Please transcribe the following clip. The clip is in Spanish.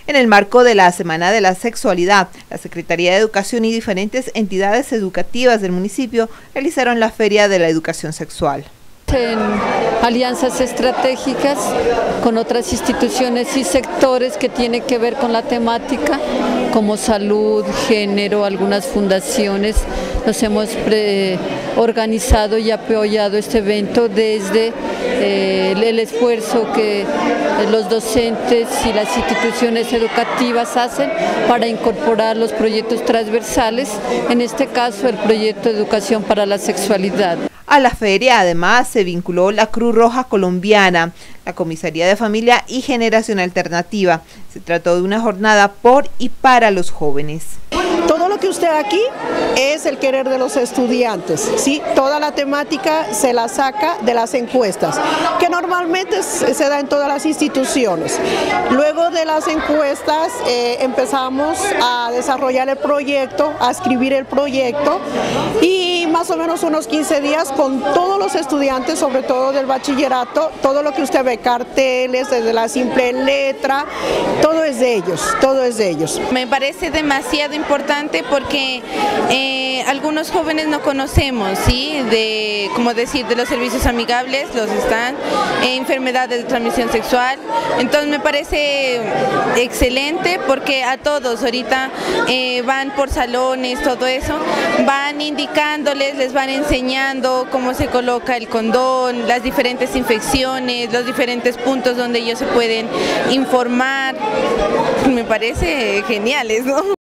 En el marco de la Semana de la Sexualidad, la Secretaría de Educación y diferentes entidades educativas del municipio realizaron la Feria de la Educación Sexual. En alianzas estratégicas con otras instituciones y sectores que tienen que ver con la temática, como salud, género, algunas fundaciones, nos hemos organizado y apoyado este evento desde el esfuerzo que los docentes y las instituciones educativas hacen para incorporar los proyectos transversales, en este caso el proyecto de educación para la sexualidad. A la feria además se vinculó la Cruz Roja Colombiana, la Comisaría de Familia y Generación Alternativa. Se trató de una jornada por y para los jóvenes. Todo lo que usted aquí es el querer de los estudiantes, ¿sí? Toda la temática se la saca de las encuestas, que normalmente se da en todas las instituciones. Luego de las encuestas empezamos a desarrollar el proyecto, a escribir el proyecto y más o menos unos 15 días con todos los estudiantes, sobre todo del bachillerato, todo lo que usted ve, carteles, desde la simple letra, todo es de ellos, todo es de ellos. Me parece demasiado importante porque algunos jóvenes no conocemos, ¿sí? De los servicios amigables, los están, enfermedades de transmisión sexual. Entonces me parece excelente porque a todos ahorita van por salones, todo eso, van indicándoles, les van enseñando cómo se coloca el condón, las diferentes infecciones, los diferentes puntos donde ellos se pueden informar. Me parece geniales, ¿no?